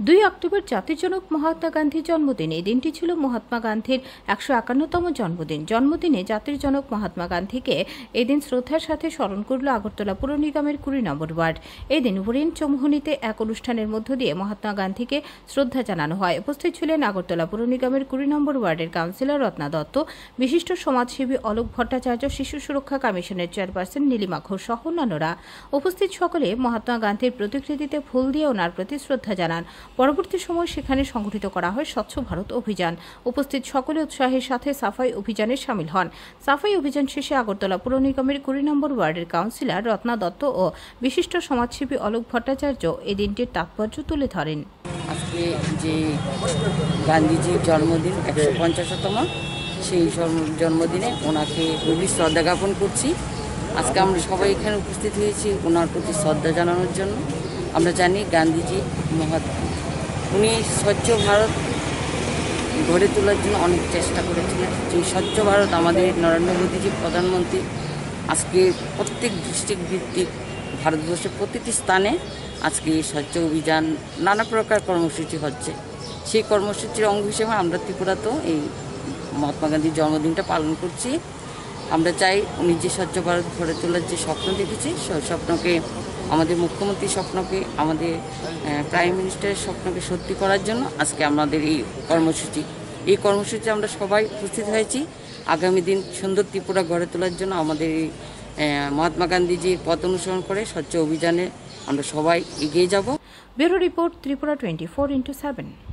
2 October জাতির জনক মহাত্মা গান্ধীর জন্মদিন। এই দিনটি ছিল মহাত্মা গান্ধীর 151তম জন্মদিন। জন্মদিনে জাতির জনক মহাত্মা গান্ধীকে এই দিন শ্রদ্ধার সাথে স্মরণ করল আগরতলা পুর নিগমের 20 নম্বর ওয়ার্ড। এই দিন হরিণ চৌমুহনীতে এক অনুষ্ঠানের মধ্য দিয়ে মহাত্মা গান্ধীকে শ্রদ্ধা জানানো হয়। উপস্থিত ছিলেন আগরতলা পুর নিগমের 20 নম্বর ওয়ার্ডের কাউন্সিলর রত্না দত্ত, বিশিষ্ট সমাজসেবী অলোক ভট্টাচার্য, শিশু সুরক্ষা কমিশনের চেয়ারপারসন নীলিমা ঘোষ সহ অন্যান্যরা। উপস্থিত সকলে মহাত্মা গান্ধীর প্রতিকৃতিতে ফুল দিয়ে ওনার প্রতি শ্রদ্ধা জানান। পরবর্তী সময় সেখানে সংগঠিত করা হয় স্বচ্ছ ভারত অভিযান। উপস্থিত সকলে উৎসাহের সাথে সাফাই অভিযানে সামিল হন। সাফাই অভিযান শেষে আগরতলা পুর নিগমের 20 নম্বর ওয়ার্ডের কাউন্সিলর রত্না দত্ত ও বিশিষ্ট সমাজসেবী অলোক ভট্টাচার্য এই দিনটির তাৎপর্য তুলে ধরেন। আজকে যে গান্ধীজির জন্মদিন 150তম, সেই জন্মদিনে ওনাকে গভীর শ্রদ্ধা জ্ঞাপন করছি। আজকে আমরা সবাই এখানে উপস্থিত হয়েছি ওনার প্রতি শ্রদ্ধা জানানোর জন্য। আমরা জানি গান্ধীজি উনি স্বচ্ছ ভারত গড়ে তোলার জন্য অনেক চেষ্টা করেছিলেন। সেই স্বচ্ছ ভারত আমাদের নরেন্দ্র মোদীজি প্রধানমন্ত্রী আজকে প্রত্যেক ডিস্ট্রিক্ট ভিত্তিক ভারতবর্ষের প্রতিটি স্থানে আজকে স্বচ্ছ অভিযান নানা প্রকার কর্মসূচি হচ্ছে। সেই কর্মসূচির অঙ্গ হিসেবে আমরা ত্রিপুরাতেও এই মহাত্মা গান্ধীর জন্মদিনটা পালন করছি। আমরা চাই উনি যে স্বচ্ছ ভারত গড়ে তোলার যে স্বপ্ন দেখেছি, সেই স্বপ্নকে আমাদের মুখ্যমন্ত্রীর স্বপ্নকে, আমাদের প্রাইম মিনিস্টারের স্বপ্নকে সত্যি করার জন্য আজকে আমাদের এই কর্মসূচি আমরা সবাই উপস্থিত হয়েছি। আগামী দিন সুন্দর ত্রিপুরা গড়ে তোলার জন্য আমাদের এই মহাত্মা গান্ধীজির পথ অনুসরণ করে স্বচ্ছ অভিযানে আমরা সবাই এগিয়ে যাব। Bureau report, Tripura 24x7।